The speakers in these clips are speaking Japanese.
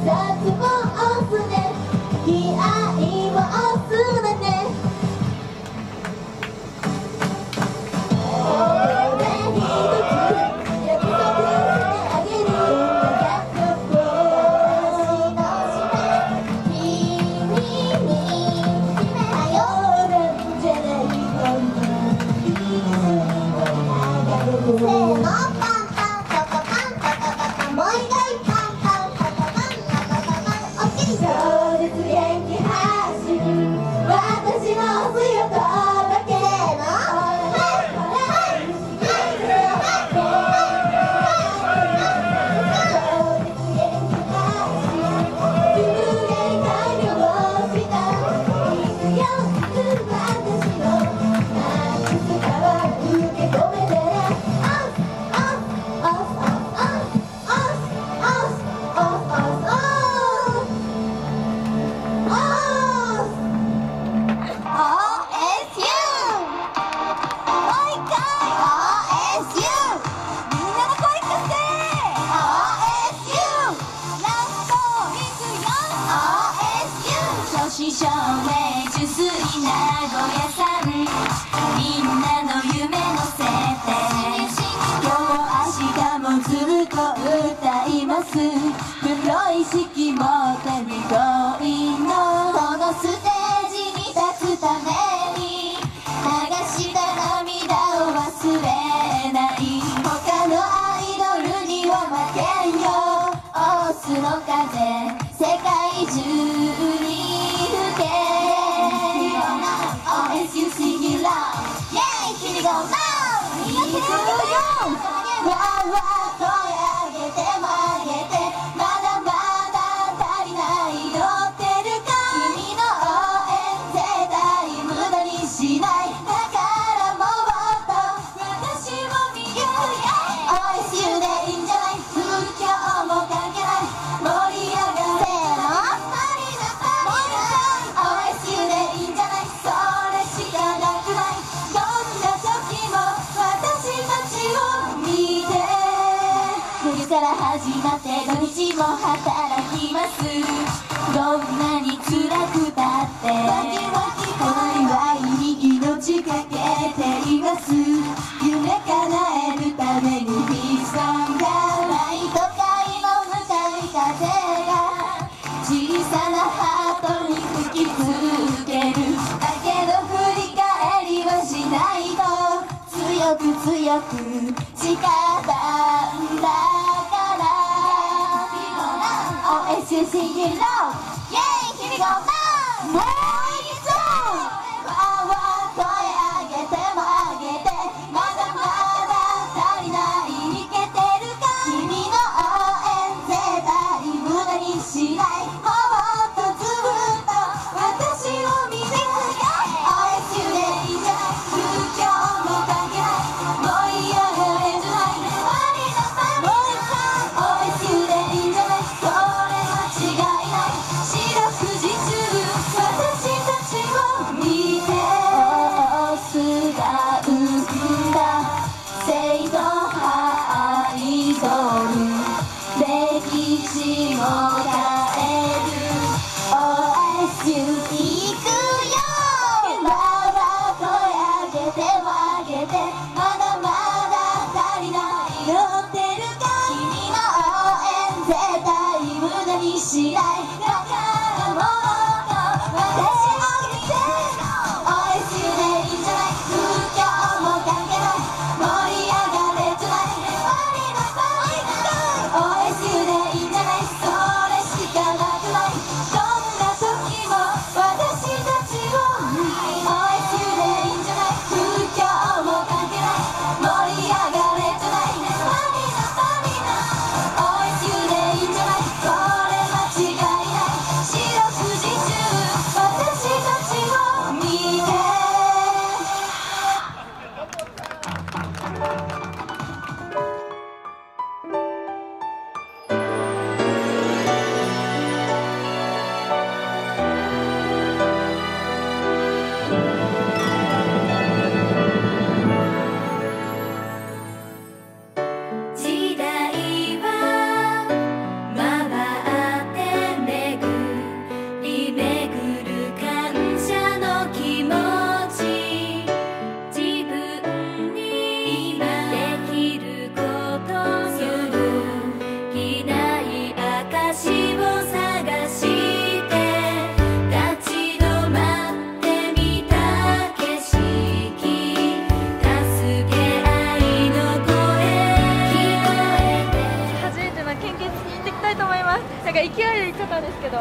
幸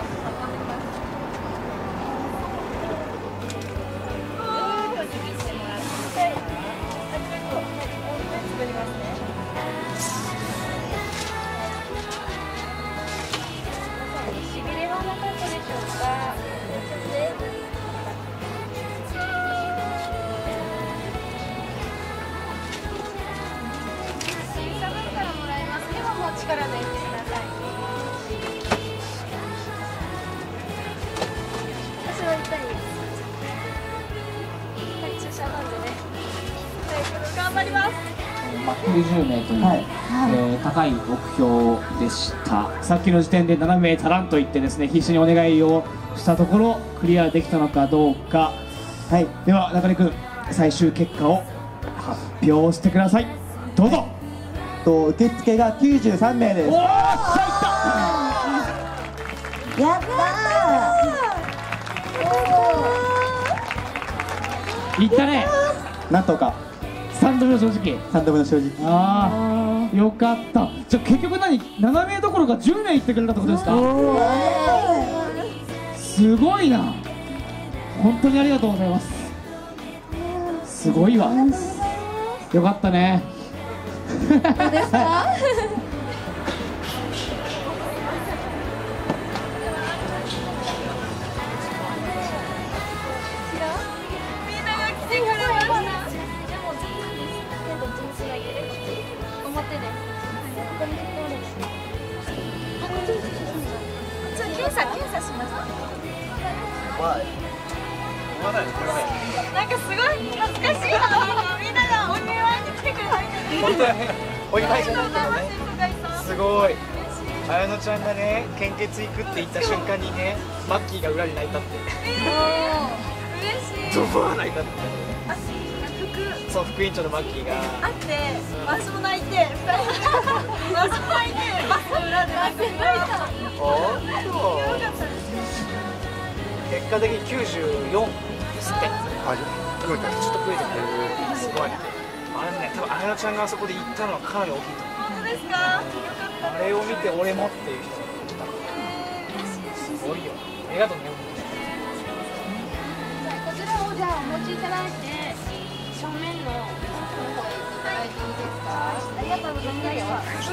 しびれはなかったでしょうか。審査分からもらえますけども力抜いてください。私は痛いです。はい、注射なんでね。頑張ります。 90名という、高い目標でした。さっきの時点で7名足らんと言ってですね、必死にお願いをしたところクリアできたのかどうか。はい、では中根君、最終結果を発表してください。どうぞ。 受付が93名です。 おー、しゃやったいったね。 なんとか 3度目の正直。 3度目の正直。 ああ、よかった。じゃあ結局7名どころか10名いってくれたってことですか。すごいな。本当にありがとうございます。すごいわ。よかったね。 どうですか？ みんなが来てくれました。でも表です。じゃあ検査します。なんかすごい恥ずかしいな。みんながお祝いに来てくれた。 本当だね。お祝いじゃないけどね。 すすごい。綾乃ちゃんがね、献血行くって言った瞬間にね、マッキーが裏に泣いたって。 嬉しい。 ドバー泣いたって。そう、副委員長のマッキーが。 あって、私も泣いて、私も泣いて、バスの裏で泣いて。 おー、そう。結果的に94ですって。ちょっと増えてる。すごい。あれね、多分綾乃ちゃんがあそこで行ったのはかなり大きいと思う。 本当ですか？ あれを見て俺もっていう人が来た。すごいよ。ありがとうね。 こちらをじゃあお持ちいただいて、正面の方へいただいていいですか？ありがとうございました。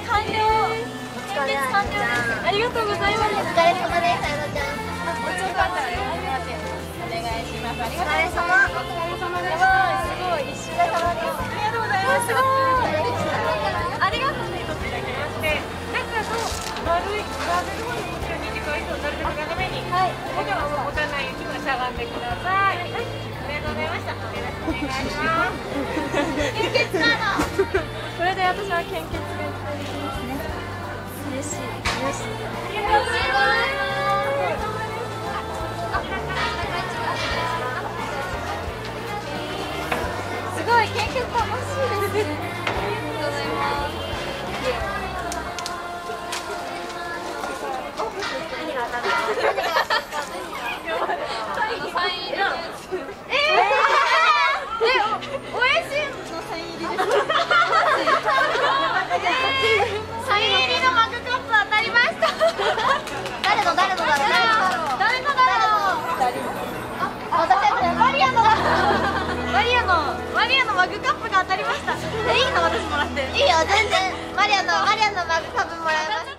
完了。献血完了です。ありがとうございます。お疲れ様です。あのちゃん。ごちそうさまです。お願いします。ありがとうございます。お疲れ様です。すごい、一緒だ様です。ありがとうございます。ありがとうね、とっていただきまして、中の丸いラベルをこちらに軸をなるべく斜めに、お手を持たないようにしゃがんでください。ありがとうございました。よろしくお願いします。献血カード。これで私は献血がいっぱいできますね。嬉しい。よし。ありがとうございます。すごい献血楽しいですね。ありがとうございます。おやしのサイン入りです。サイン入りのマグカップ当たりました。誰のマリアのマグカップが当たりました。いいの？私もらって。いいよ、全然。マリアのマグカップもらいました。